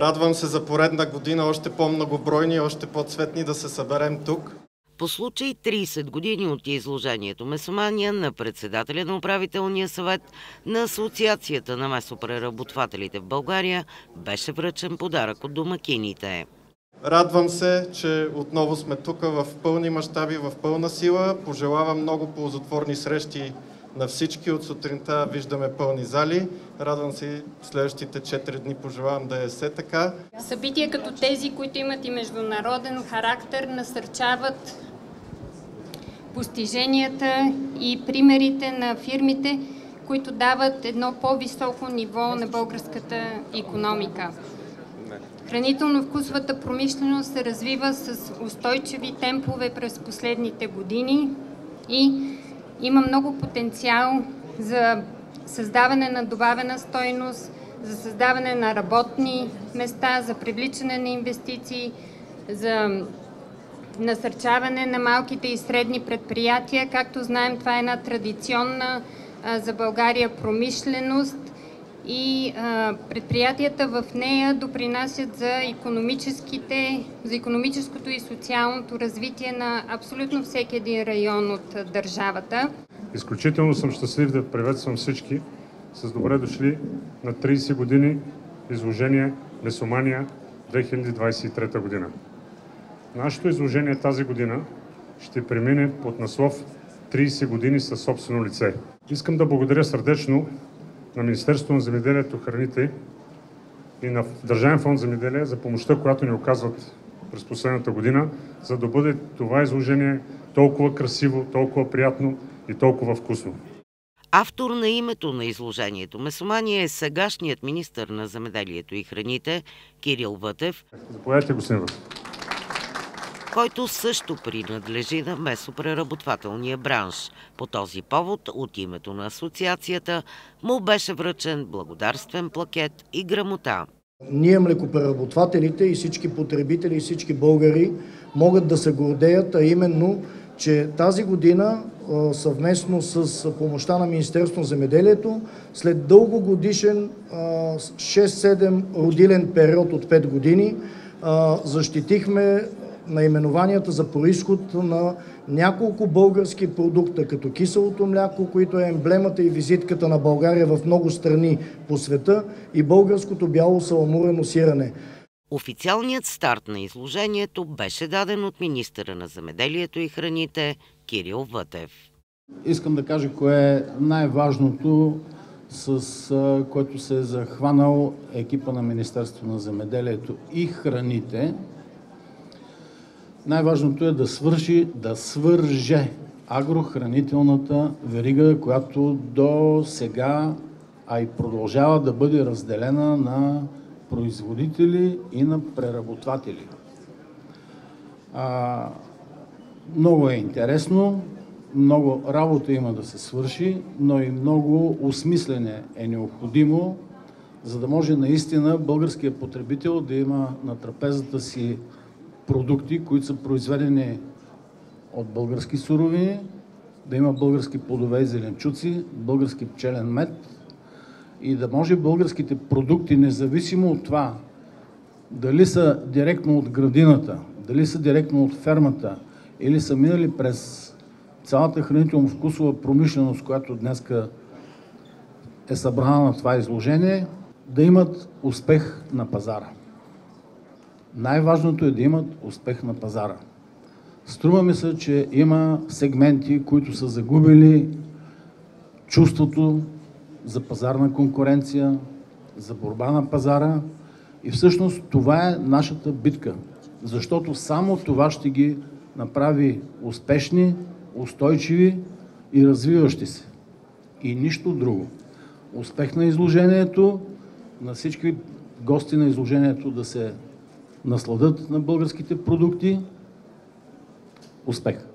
Радвам се за поредна година още по-многобройни и още по-цветни да се съберем тук. По случай 30 години от изложението Месомания на председателя на управителния съвет на Асоциацията на месопреработвателите в България беше връчен подарък от домакините. Радвам се, че отново сме тук в пълни мащаби, в пълна сила. Пожелавам много ползотворни срещи на всички. От сутринта виждаме пълни зали. Радвам се следващите 4 дни. Пожелавам да е все така. Събития като тези, които имат и международен характер, насърчават постиженията и примерите на фирмите, които дават едно по-високо ниво на българската икономика. Хранително-вкусовата промишленост се развива с устойчиви темпове през последните години и има много потенциал за създаване на добавена стойност, за създаване на работни места, за привличане на инвестиции, за насърчаване на малките и средни предприятия. Както знаем, това е една традиционна за България промишленост и предприятията в нея допринасят за икономическото и социалното развитие на абсолютно всеки един район от държавата. Изключително съм щастлив да приветствам всички с добре дошли на 30 години изложение Месомания 2023 година. Нашето изложение тази година ще премине под наслов 30 години със собствено лице. Искам да благодаря сърдечно на Министерството на земеделието, храните и на Държавен фонд земеделие за помощта, която ни оказват през последната година, за да бъде това изложение толкова красиво, толкова приятно и толкова вкусно. Автор на името на изложението Месомания е сегашният министър на земеделието и храните Кирил Вътев. Заповядайте, господин Вътев. Който също принадлежи на месопреработвателния бранш. По този повод от името на асоциацията му беше връчен благодарствен плакет и грамота. Ние, млекопреработвателите и всички потребители и всички българи могат да се гордеят, а именно, че тази година съвместно с помощта на Министерството на земеделието, след дългогодишен 6-7 родилен период от 5 години, защитихме наименованията за произход на няколко български продукта, като киселото мляко, които е емблемата и визитката на България в много страни по света, и българското бяло саламурено сирене. Официалният старт на изложението беше даден от министъра на земеделието и храните Кирил Вътев. Искам да кажа кое е най-важното, с което се е захванал екипа на Министерството на земеделието и храните. Най-важното е да свърже агрохранителната верига, която до сега, а и продължава да бъде разделена на производители и на преработватели. Много е интересно, много работа има да се свърши, но и много осмислене е необходимо, за да може наистина българският потребител да има на трапезата си продукти, които са произведени от български суровини, да има български плодове и зеленчуци, български пчелен мед и да може българските продукти, независимо от това дали са директно от градината, дали са директно от фермата или са минали през цялата хранително-вкусова промишленост, която днеска е събрана на това изложение, да имат успех на пазара. Най-важното е да имат успех на пазара. Струва ми се, че има сегменти, които са загубили чувството за пазарна конкуренция, за борба на пазара и всъщност това е нашата битка, защото само това ще ги направи успешни, устойчиви и развиващи се. И нищо друго. Успех на изложението, на всички гости на изложението да се насладят на българските продукти. Успех!